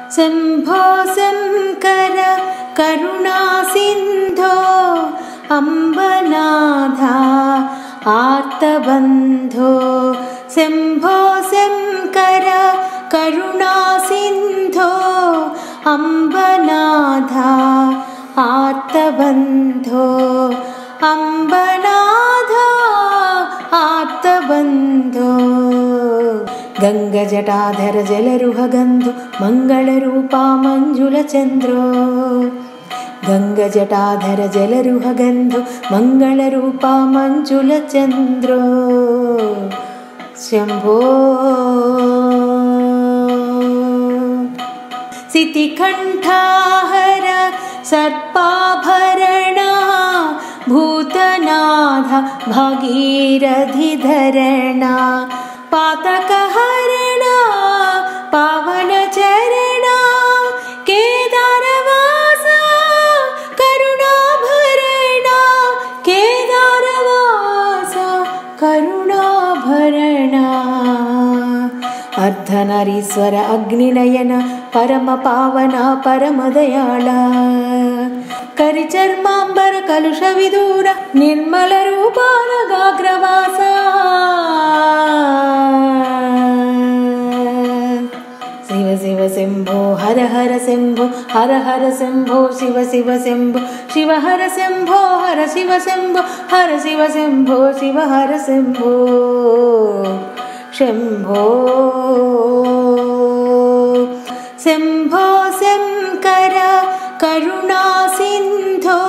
शम्भो शङ्कर करुणासिन्धो अम्बनाथ आर्तबन्धो। शम्भो शङ्कर करुणासिन्धो अम्बनाथ आर्तबन्धो। अम्बनाथ आर्तबन्धो। गङ्गजटाधर जलरुहगन्धो मङ्गलरूपा मञ्जुलचन्द्रो। गङ्गजटाधर जलरुहगन्धो मङ्गलरूपा मञ्जुलचन्द्रो। शम्भो सितिकण्ठाहर सर्पाभरणा भूतनाथ भागीरथिधरणा। पातकहरणा पावनचरणा केदारवासा करुणाभरणा। केदारवासा करुणाभरणा। अर्धनारीश्वर अग्निनयन परमपावना परमदयाला। करिचर्माम्बर कलुषविदूर निर्मलरूपा नगाग्रवासा। शिव शिव शम्भो हर हर शम्भो हर हर शम्भो शिव शिव शम्भो शिव हर शम्भो हर शिव शम्भो हर शिव शम्भो शिव हर शम्भो। शम्भो शम्भो शङ्कर करुणासिन्धो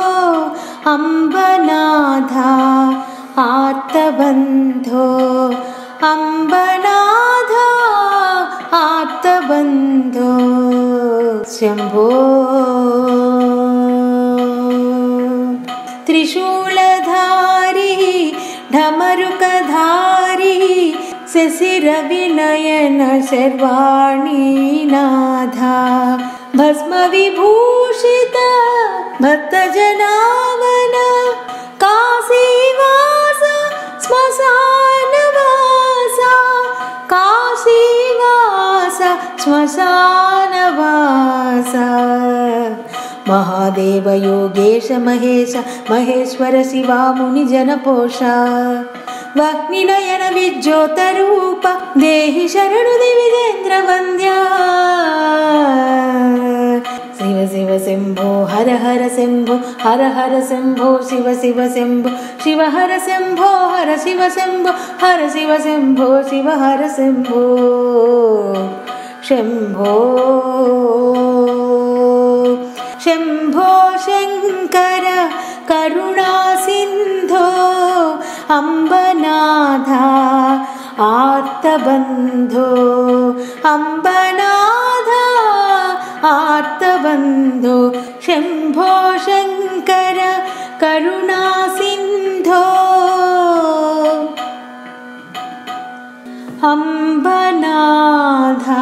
अम्बनाथ आर्तबन्धो। अम्बनाथ आर्तबन्धो। शम्भो त्रिशूलधारी ढमरुकधारी शशिरविनयन शर्वाणीनाथ। भस्मविभूषित भक्तजनावन काशीवास श्मशानवास। काशीवास श्मशानवास। महादेव योगेश महेश महेश्वर शिवा मुनिजनपोष। वह्निनयन विज्योतरूप देहि शरणु दिविजेन्द्रवन्द्या। शिव शिव शम्भो हर हर शम्भो हर हर शम्भो शिव शिव शम्भो शिव हर शम्भो हर शिव शम्भो हर शिव शम्भो शिव हर शम्भो। शम्भो शम्भो शङ्कर करुणासिन्धो अम्बनाथ आर्तबन्धो। अम्बनाथ आर्तबन्धो। शम्भो शङ्कर करुणासिन्धो अम्बनाथ।